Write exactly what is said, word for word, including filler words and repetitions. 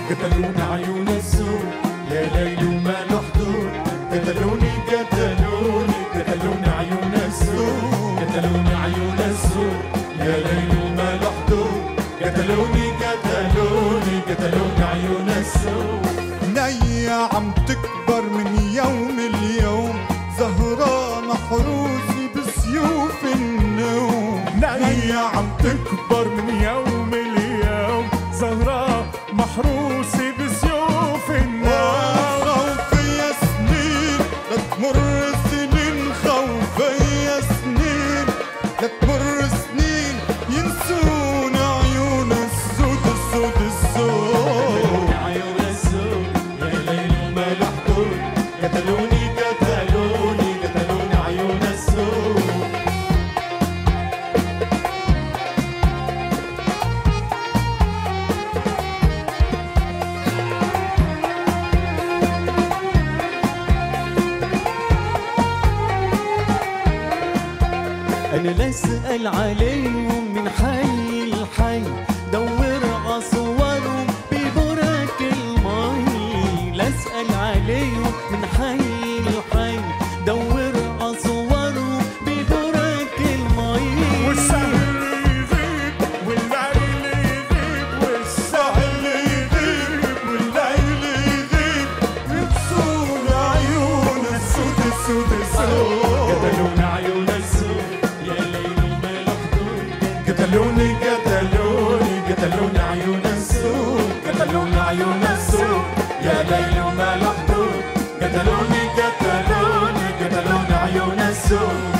قتلوني عيون السود يا ليل وما له حدود. قتلوني قتلوني قتلوني عيون السود. قتلوني عيون السود يا ليل وما له حدود. قتلوني قتلوني قتلوني عيون السود. نية عم تكبر من يوم اليوم، زهرة محروسة بسيوف النوم. نية عم تكبر من يوم اليوم، زهرة محروسة بسيوف النوم. خوفي يا سنين لتمر السنين، خوفي يا سنين لتمر سنين، ينسونا عيون السود السود السود. عيون السود يا ليل وما له حدود. قتلوني قتلوني قتلوني عيون السود. أنا لا أسأل عليهم من حي لحي، دور عصورهم ببرك المي. لا أسأل عليهم من حي لحي، دور عصورهم ببرك المي. والسهر يغيب والليل يغيب، والسهر يغيب والليل يغيب، ينسونا عيون السود السود السود. قتلوني عيون السود يا ليل وما له حدود. قتلوني قتلوني قتلوني عيون السود. قتلوني عيون السود يا ليل وما له حدود. قتلوني قتلوني قتلوني عيون السود.